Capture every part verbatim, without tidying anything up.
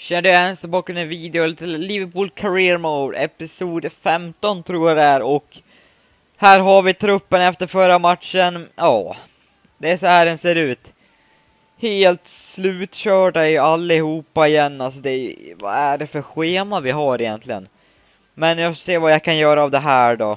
Tjena, jag är tillbaka med en video till Liverpool Career Mode, episod femton tror jag det är. Och här har vi truppen efter förra matchen. Ja, det är så här den ser ut. Helt slutkörda i allihopa igen. Alltså det är, vad är det för schema vi har egentligen? Men jag ser vad jag kan göra av det här då.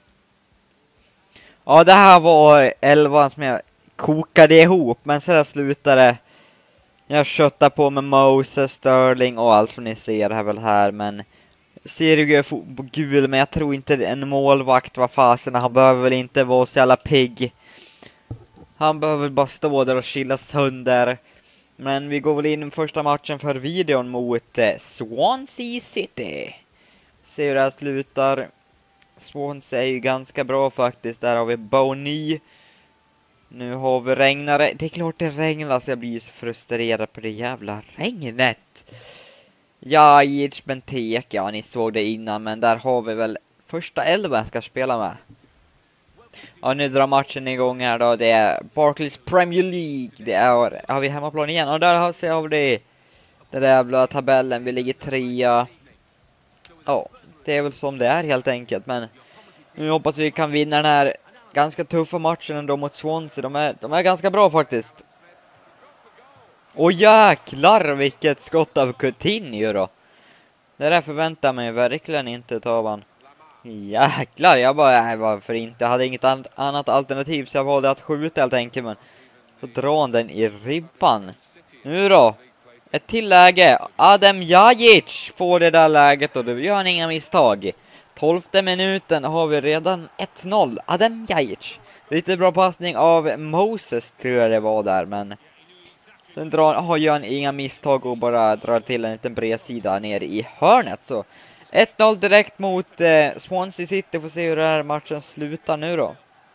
Ja, det här var elvan som jag kokade ihop, men så där slutade jag köttar på med Moses, Sterling och allt som ni ser här väl här. Men Sergio är på gul, men jag tror inte en målvakt var fasen. Han behöver väl inte vara så jävla pigg. Han behöver bara stå där och chilla sönder. Men vi går väl in första matchen för videon mot eh, Swansea City. Se hur det här slutar. Swansea är ju ganska bra faktiskt. Där har vi Bony. Nu har vi regnare. Det är klart det regnar så jag blir så frustrerad på det jävla regnet. Ja, Jic Bentek. Ja, ni såg det innan. Men där har vi väl första elva jag ska spela med. Ja, nu drar matchen igång här då. Det är Barclays Premier League. Det är, har vi hemmaplan igen. Och där har, ser vi det. Den där jävla tabellen. Vi ligger trea. Ja, det är väl som det är helt enkelt. Men nu hoppas vi kan vinna den här ganska tuffa matchen ändå mot Swansea. De är, de är ganska bra faktiskt. Och jäklar vilket skott av Coutinho då. Det där förväntar mig verkligen inte av han. Jäklar, jag bara, nej, varför inte? Jag hade inget an annat alternativ så jag valde att skjuta helt enkelt. Men så drar han den i ribban. Nu då, ett till läge. Adem Ljajic får det där läget och då gör han inga misstag. Tolfte minuten har vi redan ett noll. Adem Ljajic. Lite bra passning av Moses tror jag det var där, men sen drar, har gör han inga misstag och bara drar till en liten bredsida ner i hörnet. Så ett noll direkt mot eh, Swansea City. Får se hur den här matchen slutar nu då.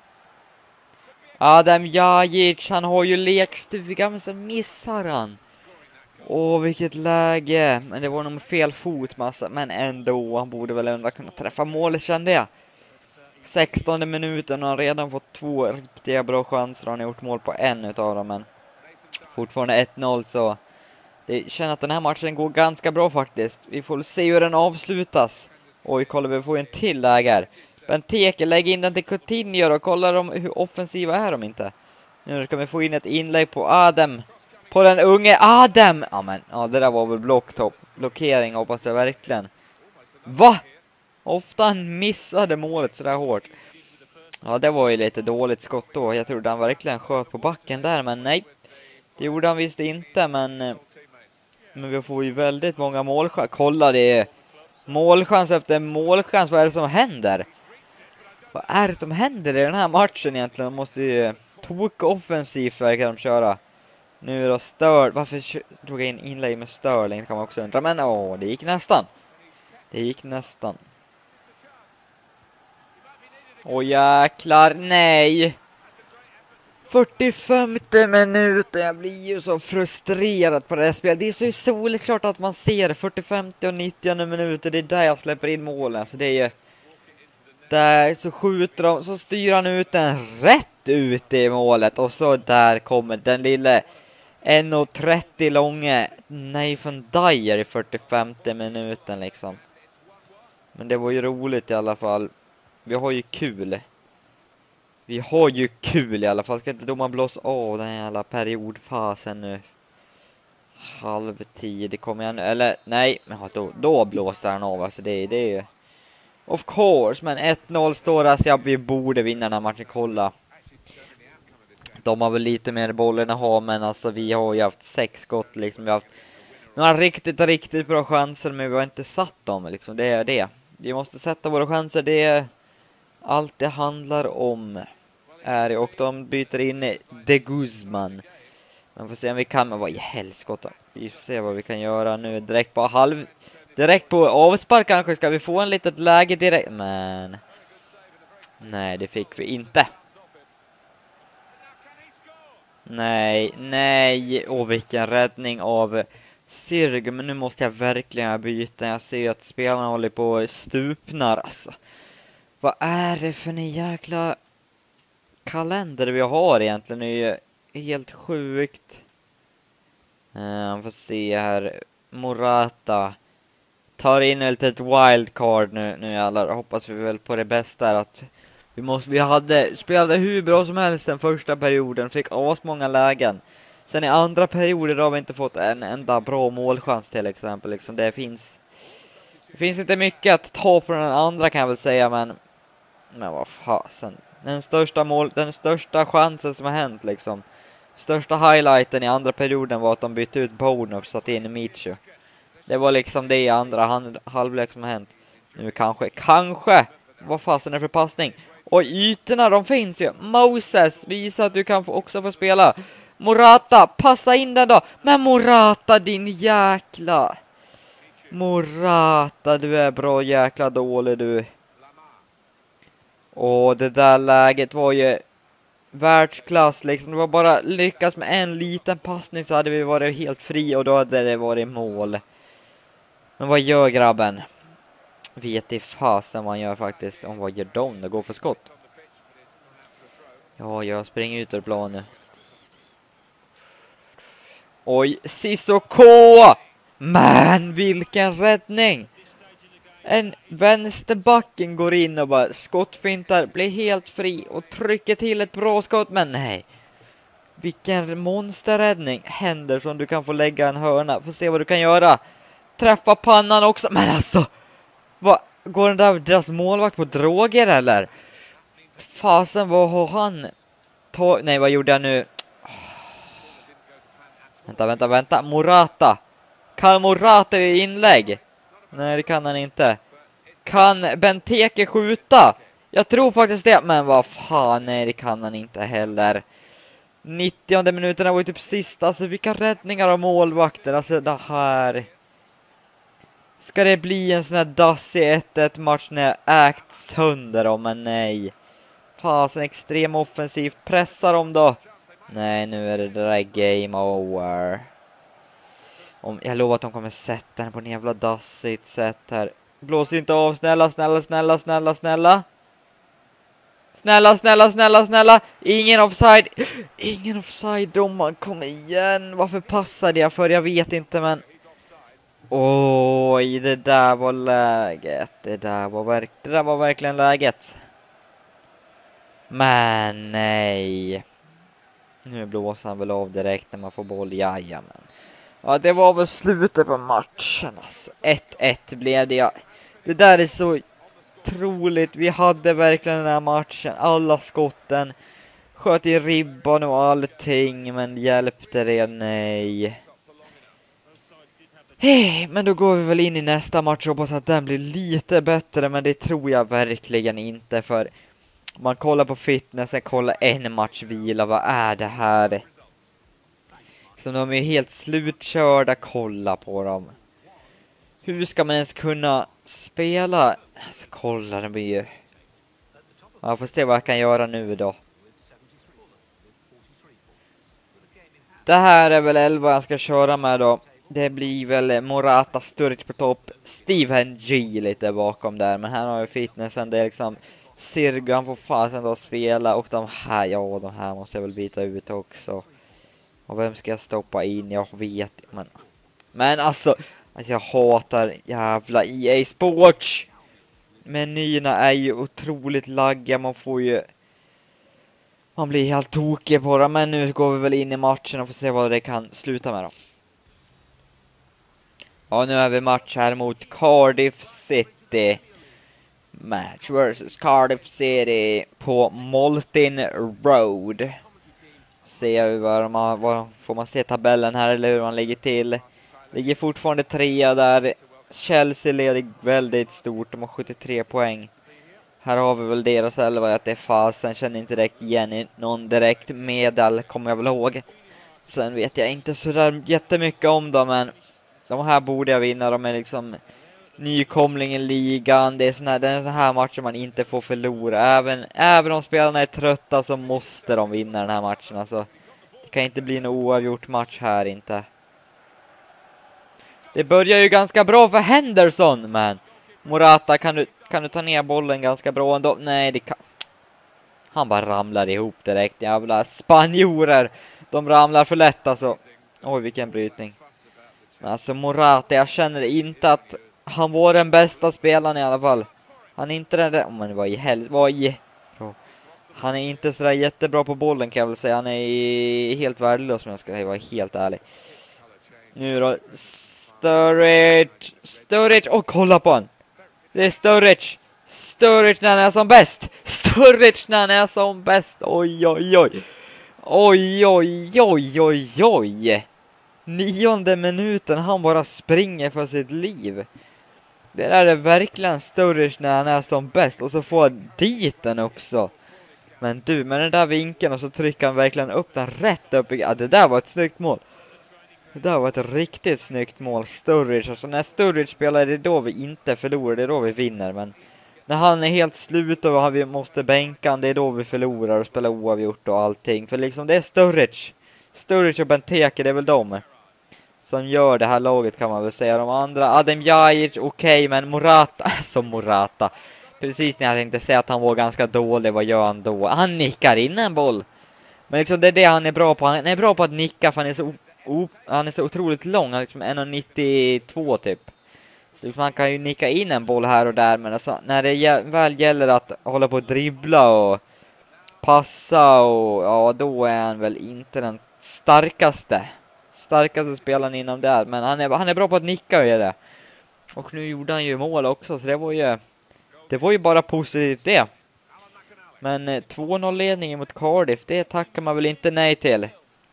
Adem Ljajic, han har ju lekstuga men så missar han. Åh, vilket läge. Men det var nog fel fot massa. Men ändå, han borde väl ändå kunna träffa målet, kände jag. sextonde minuten och han har redan fått två riktiga bra chanser. Han har gjort mål på en utav dem, men fortfarande ett noll, så det känns att den här matchen går ganska bra faktiskt. Vi får se hur den avslutas. Oj, kolla, vi får en till läge. Benteke lägger in den till Coutinho och kollar de hur offensiva är de inte. Nu ska vi få in ett inlägg på Adem. På den unge Adem. Ja, men ja, det där var väl blocktopp. Blockering hoppas jag verkligen. Va? Ofta han missade målet så där hårt. Ja, det var ju lite dåligt skott då. Jag trodde han verkligen sköt på backen där, men nej. Det gjorde han visst inte, men men vi får ju väldigt många målchans. Kolla, det är målchans efter målchans. Vad är det som händer? Vad är det som händer i den här matchen egentligen? De måste ju toka offensivt verkar de köra. Nu är det stört. Varför tog jag in inlägg med Sterling kan man också undra. Men åh, det gick nästan. Det gick nästan. Åh jäklar, nej. fyrtiofemte minuten. Jag blir ju så frustrerad på det här spelet. Det är så solklart att man ser fyrtiofemte och nittio minuter. Det är där jag släpper in målen. Så det är ju där så skjuter de, så styr han ut den rätt ut i målet. Och så där kommer den lilla en trettio långa Nathan Dyer i fyrtiofemte minuten liksom. Men det var ju roligt i alla fall. Vi har ju kul. Vi har ju kul i alla fall. Ska inte domaren blåsa av den jävla periodfasen nu? Halvtid, det kommer jag nu. Eller nej, men då, då blåser han av. Alltså det, det är ju of course, men ett noll står där, så ja, vi borde vinna den här matchen. Kolla. De har väl lite mer bollen att ha, men alltså vi har ju haft sex skott liksom. Vi har haft några riktigt, riktigt bra chanser, men vi har inte satt dem liksom. Det är det. Vi måste sätta våra chanser, det är allt det handlar om. Är, och de byter in De Guzman. Man får se om vi kan, men vad i helskotta. Vi får se vad vi kan göra nu. Direkt på halv, direkt på avspark kanske ska vi få en litet läge direkt. Men nej, det fick vi inte. Nej, nej. Åh, vilken räddning av Sirg. Men nu måste jag verkligen byta. Jag ser att spelarna håller på att stupnar alltså. Vad är det för en jäkla kalender vi har egentligen? Det är ju helt sjukt. Man uh, får se här. Morata tar in ett litet wildcard nu, nu alla. Hoppas vi väl på det bästa, att vi måste, vi hade spelade hur bra som helst den första perioden, fick as många lägen. Sen i andra perioder har vi inte fått en enda bra målchans till exempel. Liksom det finns det finns inte mycket att ta från den andra, kan jag väl säga, men men vad fasen. Den största mål, den största chansen som har hänt liksom. Största highlighten i andra perioden var att de bytte ut Bono och satt in i Michu. Det var liksom det i andra hand, halvlek som har hänt. Nu kanske, kanske, vad fasen är det för passning? Och ytorna, de finns ju. Moses, visa att du kan få, också få spela. Morata, passa in den då. Men Morata, din jäkla. Morata, du är bra jäkla dålig du. Och det där läget var ju världsklass liksom. Det var bara lyckas med en liten passning så hade vi varit helt fri och då hade det varit mål. Men vad gör grabben? Vet i fasen vad han gör faktiskt. Om vad gör de? Det går för skott. Ja, jag springer ut ur planen. Oj, Sissoko! Men vilken räddning! En vänsterbacken går in och bara skottfintar, blir helt fri och trycker till ett bra skott, men nej. Vilken monsterräddning. Händer som du kan få lägga en hörna. Får se vad du kan göra. Träffa pannan också, men alltså vad, går den där deras målvakt på droger eller? Fasen, vad har han? Ta, nej, vad gjorde jag nu? Oh. Vänta, vänta, vänta. Morata. Kan Morata i inlägg? Nej, det kan han inte. Kan Benteke skjuta? Jag tror faktiskt det, men vad fan, nej, det kan han inte heller. nittionde minuterna var ju typ sista, alltså vilka räddningar av målvakter, alltså det här. Ska det bli en sån här dassig ett ett match när jag ägt sönder dem, men nej. Fasen, extrem offensivt, pressar dem då. Nej, nu är det det där game over. Om, jag lovar att de kommer sätta den på en jävla dassigt sätt här. Blås inte av, snälla, snälla, snälla, snälla, snälla. Snälla, snälla, snälla, snälla. Ingen offside. Ingen offside, domaren, kom igen. Varför passade jag för? Jag vet inte, men oj, det där var läget. Det där var, verk... det där var verkligen läget. Men nej. Nu blåser han väl av direkt när man får boll. Jajamän. Ja, det var väl slutet på matchen. Alltså, ett ett blev det. Ja. Det där är så otroligt. Vi hade verkligen den här matchen. Alla skotten. Sköt i ribban och allting. Men hjälpte det? Nej. Hey, men då går vi väl in i nästa match och hoppas att den blir lite bättre. Men det tror jag verkligen inte. För man kollar på fitnessen, kollar en match vila. Vad är det här? Så de är helt slutkörda, kolla på dem. Hur ska man ens kunna spela? Alltså, kolla, det blir ju... Ja, jag får se vad jag kan göra nu då. Det här är väl elva jag ska köra med då. Det blir väl Morata, Sturridge på topp. Steven G lite bakom där. Men här har vi fitnessen, det är liksom... Sirgan får fasen då spela. Och de här, ja, de här måste jag väl byta ut också. Och vem ska jag stoppa in? Jag vet. Men, men alltså, alltså, jag hatar jävla E A Sports. Menyerna är ju otroligt lagga. Man får ju... Man blir helt tokig på det. Men nu går vi väl in i matchen och får se vad det kan sluta med då. Ja, nu är vi match här mot Cardiff City. Match versus Cardiff City på Molten Road. Ser vi vad man, vad, får man se tabellen här eller hur man ligger till. Ligger fortfarande trea där. Chelsea leder väldigt stort, de har sjuttiotre poäng. Här har vi väl deras elva, att det är fasen, känner inte direkt igen i någon direkt medel, kommer jag väl ihåg. Sen vet jag inte så där jättemycket om dem, men de här borde jag vinna. De är liksom nykomling i ligan. Det är sån här, det är en sån här match som man inte får förlora. Även, även om spelarna är trötta så måste de vinna den här matchen. Alltså, det kan inte bli en oavgjort match här inte. Det börjar ju ganska bra för Henderson, men Morata, kan du, kan du ta ner bollen ganska bra ändå? Nej, det kan... Han bara ramlar ihop direkt. Jävla spanjorer. De ramlar för lätt alltså. Oj, vilken brytning. Alltså Morata, jag känner inte att han var den bästa spelaren i alla fall. Han är inte den där, oh, men vad i helvete, vad i... Han är inte sådär jättebra på bollen kan jag väl säga. Han är helt värdelös om jag ska vara helt ärlig. Nu då, Sturridge, Sturridge, åh oh, kolla på han. Det är Sturridge, Sturridge när han är som bäst. Sturridge när han är som bäst, oj oj oj. Oj oj oj oj oj. Nionde minuten, han bara springer för sitt liv. Det där är verkligen Sturridge när han är som bäst. Och så får han dit den också. Men du, med den där vinkeln och så trycker han verkligen upp den rätt upp. Ja, det där var ett snyggt mål. Det där var ett riktigt snyggt mål, Sturridge. Alltså när Sturridge spelar, det är då vi inte förlorar, det är då vi vinner. Men när han är helt slut och vi måste bänka, det är då vi förlorar och spelar oavgjort och allting. För liksom det är Sturridge. Sturridge och Benteke, det är väl de som gör det här laget kan man väl säga. De andra, Adem Ljajic, okej, okay, men Morata, som Morata. Precis när jag tänkte säga att han var ganska dålig, vad gör han då? Han nickar in en boll. Men liksom det är det han är bra på. Han är bra på att nicka för han är så, o, han är så otroligt lång. Han är liksom en komma nittiotvå typ. Så liksom han kan ju nicka in en boll här och där. Men alltså, när det väl gäller att hålla på att dribbla och passa och ja, då är han väl inte den starkaste. Starkaste spelaren inom det här. Men han är, han är bra på att nicka och göra det. Och nu gjorde han ju mål också. Så det var ju, det var ju bara positivt det. Men eh, två noll ledningen mot Cardiff, det tackar man väl inte nej till.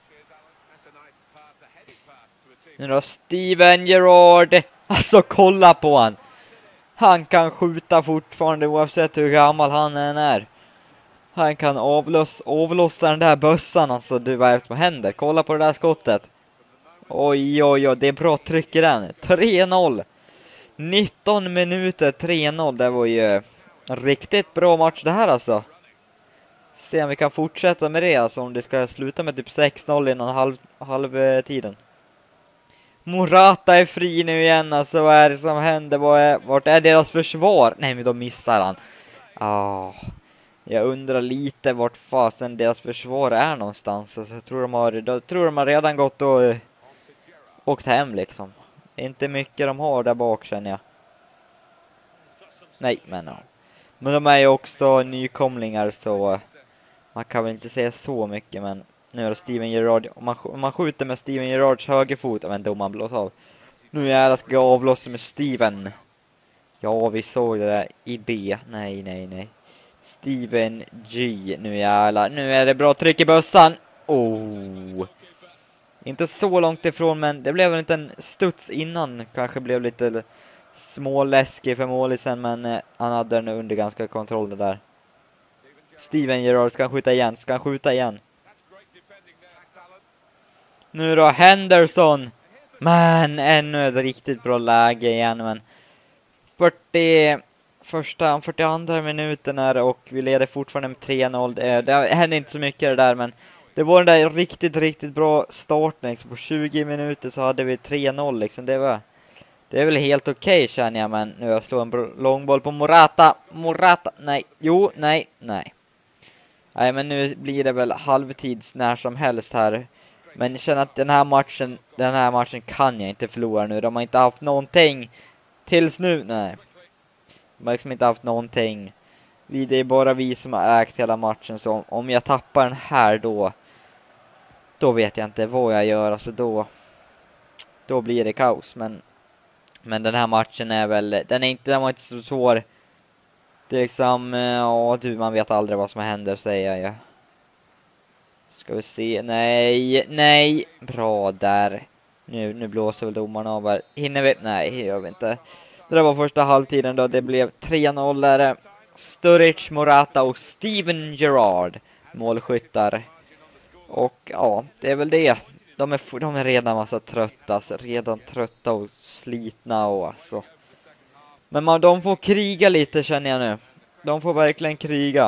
Nu då Steven Gerrard. Alltså kolla på han. Han kan skjuta fortfarande oavsett hur gammal han än är. Han kan avlossa, avlossa den där bössan. Alltså du, vad är det som händer? Kolla på det där skottet. Oj oj oj, det är bra tryck i den. tre noll. nitton minuter, tre noll. Det var ju en riktigt bra match det här alltså. Se om vi kan fortsätta med det. Alltså om det ska sluta med typ sex noll innan halv, halvtiden. Morata är fri nu igen. Alltså vad är det som händer? Vad är, vart är deras försvar? Nej, men då missar han. Ah, jag undrar lite vart fasen deras försvar är någonstans. Alltså, jag tror de har, jag tror de har redan gått och uh, åkt hem liksom. Inte mycket de har där bak känner jag. Nej, men ja. Men de är ju också nykomlingar så uh, man kan väl inte säga så mycket, men nu är det Steven Gerrard. Om man, om man skjuter med Steven Gerrards högerfot, men domaren blås av. Nu är det ska avblåsa med Steven. Ja, vi såg det där i B. Nej, nej, nej. Steven G. Nu jävlar. Nu är det bra tryck i bössan. Oh. Inte så långt ifrån, men det blev väl inte en studs innan. Kanske blev lite småläskig för målisen, men eh, han hade den under ganska kontroll det där. Steven Gerrard ska han skjuta igen. Ska han skjuta igen? Nu då Henderson. Men ännu ett riktigt bra läge igen. Men fyrtio, första, fyrtioandra minuten är och vi leder fortfarande med tre noll. Det, det hände inte så mycket det där, men det var den där riktigt, riktigt bra starten. Liksom. På tjugo minuter så hade vi tre noll. Liksom. Det, var, det är väl helt okej okay, känner jag. Men nu jag slår en långboll på Morata. Morata, nej. Jo, nej, nej. Nej, men nu blir det väl halvtids när som helst här. Men jag känner att den här matchen, den här matchen kan jag inte förlora nu. De har inte haft någonting tills nu. Nej. De har liksom inte haft någonting. Det är bara vi som har ägt hela matchen. Så om jag tappar den här då, då vet jag inte vad jag gör. Alltså då, då blir det kaos. Men, men den här matchen är väl, den är inte, den var inte så svår. Det är liksom, ja du, man vet aldrig vad som händer, säger jag. Ja. Ska vi se, nej, nej, bra där. Nu, nu blåser väl domarna av här. Hinner vi? Nej, det gör vi inte. Det där var första halvtiden då, det blev tre noll där. Sturridge, Morata och Steven Gerrard, målskyttar. Och ja, det är väl det. De är, de är redan massa trötta, alltså, redan trötta och slitna och alltså. Men man, de får kriga lite känner jag nu. De får verkligen kriga.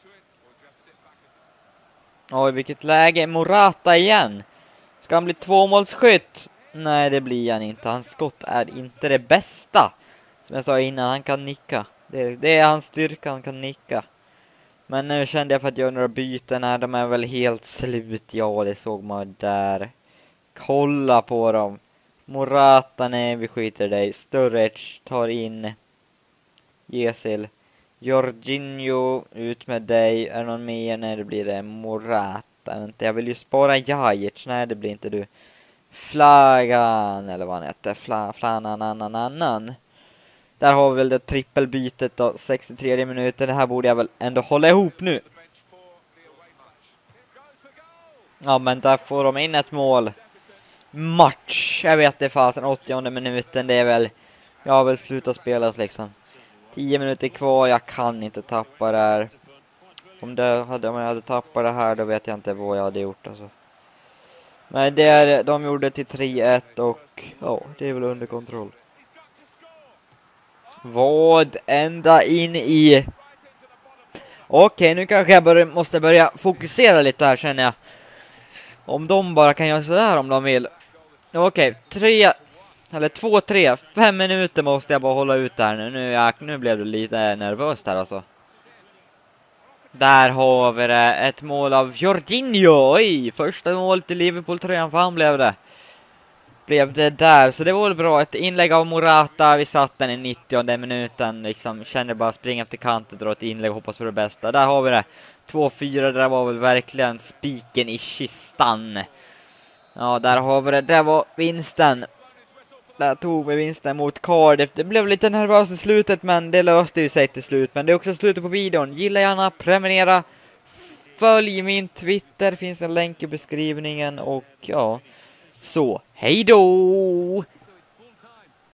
Oj, vilket läge. Morata igen. Ska han bli tvåmålsskytt? Nej, det blir han inte. Hans skott är inte det bästa. Som jag sa innan, han kan nicka. Det, det är hans styrka, han kan nicka. Men nu kände jag för att göra några byten här. De är väl helt slut. Ja, det såg man där. Kolla på dem. Morata, nej vi skiter i dig. Sturridge tar in Gesil. Jorginho, ut med dig. Är det någon mer? Nej, det blir det. Morata. Vänta, jag vill ju spara Jajic. Nej, det blir inte du. Flagan, eller vad han heter. Fla, flananananan. Där har vi väl det trippelbytet då. sextiotre minuter. Det här borde jag väl ändå hålla ihop nu. Ja, men där får de in ett mål. Match. Jag vet det fasen. åttionde minuten. Det är väl... Jag har väl slutat spelas liksom. tio minuter kvar. Jag kan inte tappa det här. Om, det hade, om jag hade tappat det här, då vet jag inte vad jag hade gjort alltså. Men det är, de gjorde till tre ett och ja, det är väl under kontroll. Vad ända in i... Okej, nu kanske jag börja, måste börja fokusera lite här, känner jag. Om de bara kan göra sådär om de vill. Okej, tre... Eller två, tre, fem minuter måste jag bara hålla ut där nu. Nu, jag, nu blev det lite nervöst här alltså. Där har vi det. Ett mål av Jorginho. Oj, första målet i Liverpool-tröjan för han blev det. Blev det där. Så det var väl bra. Ett inlägg av Morata. Vi satt den i nittionde minuten. Liksom kände bara springa efter kanten, dra ett inlägg och hoppas på det bästa. Där har vi det. två fyra. Det där var väl verkligen spiken i kistan. Ja, där har vi det. Det var vinsten. Där tog vi vinsten mot Cardiff. Det blev lite nervöst i slutet, men det löste ju sig till slut. Men det är också slutet på videon. Gilla gärna, prenumerera. Följ min Twitter. Finns en länk i beskrivningen. Och ja, så hej då!